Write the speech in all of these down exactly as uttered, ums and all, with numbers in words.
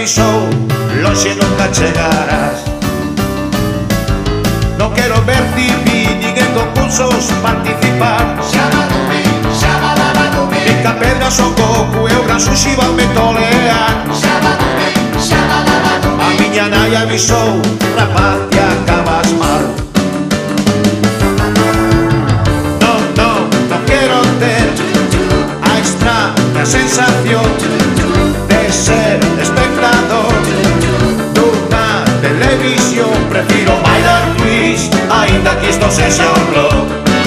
avisou, lonxe nunca chegarás. Non quero verte nin en concursos participar. Xabadumi, xabadabadumi, Pica pedras o coco e o gran sushi vanme tolear. xabadumi, xabadabadumi. A miña nai avisou, rapaz, que acabas mal. Non, non, non quero ter a extraña sensación de ser espectador dunha televisión. Prefiro bailar twist, aínda que isto sexa un rock.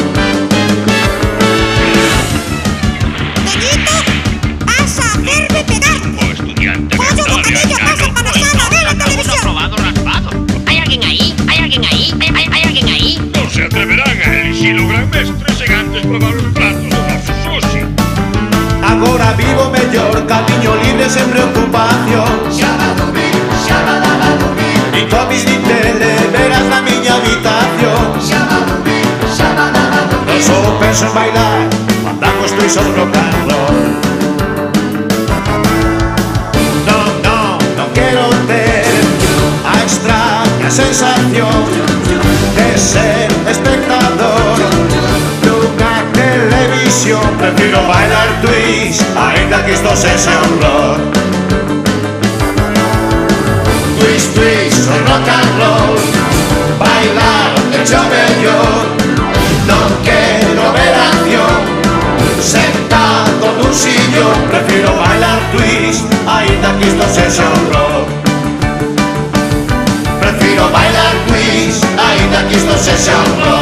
Benito, vas a hacerme pegar. O estudiante de Pollo historia, bocadillo ya pasa no para la puedo. sala de la Cada uno televisión. ha probado raspado. ¿Hay alguien ahí? ¿Hay alguien ahí? ¿Hay, hay, hay alguien ahí? Non se atreverán a elixir o gran mestre sen antes probar os pratos do noso sushi. Agora vivo mellor, camiño libre sen preocupación. Xabadumi, xabadabadumi, Nin comis nin tele, verás na miña habitación. xabadumi, xabadabadumi. Non só penso en bailar, andamos tú son rock and roll. Non, non, non quero ter a extraña sensación de ser espectador dunha televisión. Prefiro bailar twist, aínda que isto sexa un rock. Twist, twist, son rock and roll, bailar hecho mellor. Non quero ver acción, sentado nun sillón. Prefiro bailar twist, aínda que isto sexa un rock. Prefiro bailar twist, aínda que isto sexa un rock.